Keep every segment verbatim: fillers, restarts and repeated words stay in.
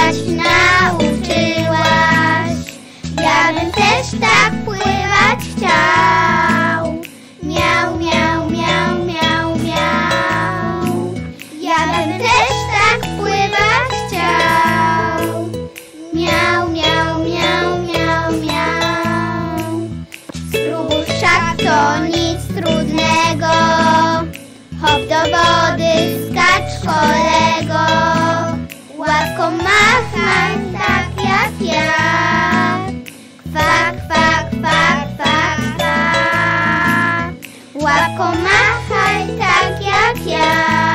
pływać nauczyłaś. Ja bym też tak pływać chciał. Miau, miau, miau, miau, miau. Ja bym też tak pływać chciał. Miau, miau, miau, miau, miau. Spróbuj wszak, to nic trudnego. Hop do wody, skacz kolego. Łapką machaj tak jak ja. Kwa, kwa, kwa, kwa, kwa. Łapką machaj tak jak ja.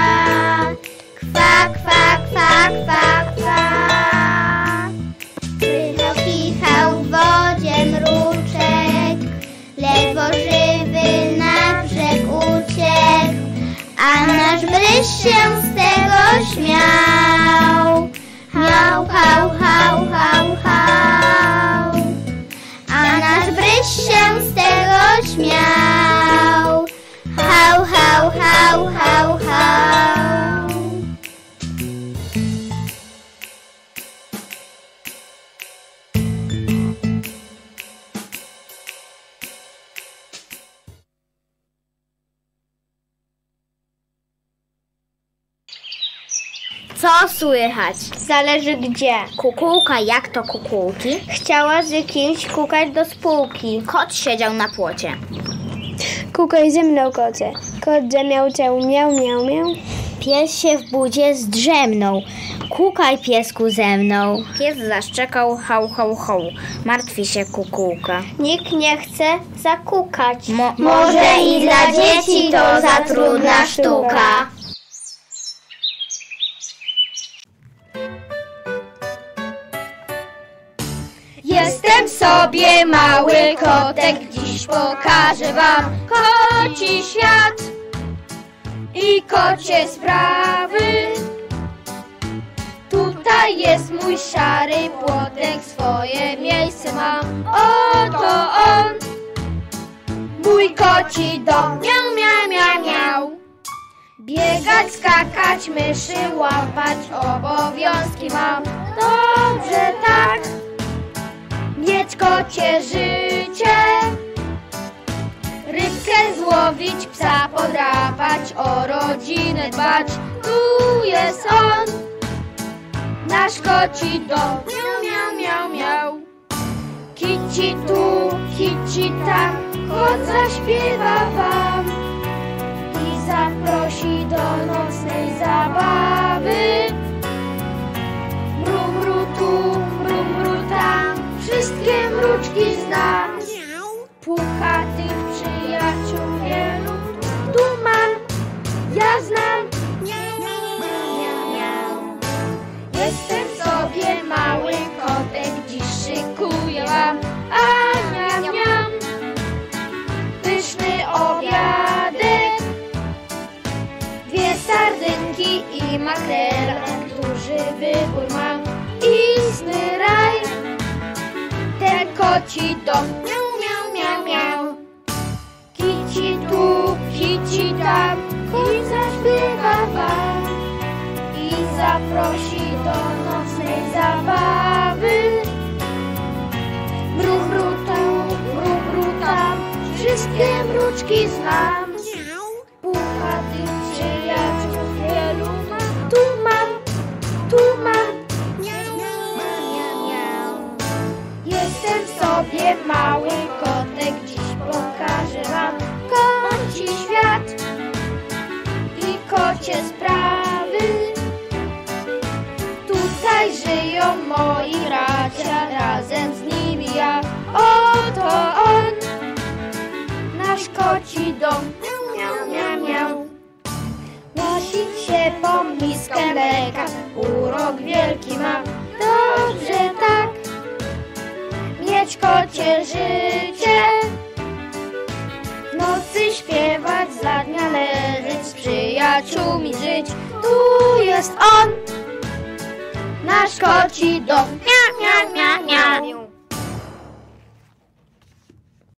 Kwa, kwa, kwa, kwa, kwa. Prychał, kichał w wodzie mruczek. Ledwo żywy na brzeg uciekł. A nasz bryś się z tego śmiał. Hał, hał, hał, hał, hał. A nasz bryś się z tego śmiał. Hał, hał, hał, hał, hał. Co słychać? Zależy gdzie. Kukułka, jak to kukułki? Chciała z kimś kukać do spółki. Kot siedział na płocie. Kukaj ze mną, kocie. Kot miał cię, miał, miał, miał. Pies się w budzie zdrzemnął. Kukaj, piesku, ze mną. Pies zaszczekał, hał, hał, hał. Martwi się kukułka. Nikt nie chce zakukać. Mo- Może i dla dzieci to za trudna sztuka. Jestem sobie mały kotek, dziś pokażę wam koci świat i kocie sprawy. Tutaj jest mój szary płotek, swoje miejsce mam. Oto on, mój koci dom. Miau, miau, miau, miau. Biegać, skakać, myszy łapać, obowiązki mam. Dobrze tak. Mieć kocie życie, rybkę złowić, psa podrapać, o rodzinę dbać. Tu jest on, nasz koci dom. Miau, miau, miau, miau. Kici tu, kici tam, kot zaśpiewa wam i zaprosi do nocnej zabawy. Mru, mru tu, mru, mru tam, wszystkie mruczki znam. Puchatych przyjaciół wielu tu mam, ja znam. Miau, miau, miau. Jestem sobie mały kotek, dziś szykuję wam, a miam, miam. Pyszny obiadek, dwie sardynki i makrela, duży wybór mam. Istny raj, ten koci dom. Miau, miau, miau, miau. Kici tu, kici tam, i zaśpiewa wam i zaprosi do nocnej zabawy. Mru, mru tu, mru, mru tam, wszystkie mruczki znam. Puchatych przyjaciół wielu mam, tu mam, tu mam. Jestem sobie mały kotek, dziś pokażę wam koci świat i kocie sprawy. Tutaj żyją moi bracia, razem z nimi ja. Oto on, nasz koci dom. Miau, miau, miau, miau. Nosić się po miskę mleka, urok wielki mam. Dobrze tak. Mieć kocie życie, w nocy śpiewać, za dnia leżeć, z przyjaciółmi żyć. Tu jest on, nasz koci dom. Miau, miau, miau.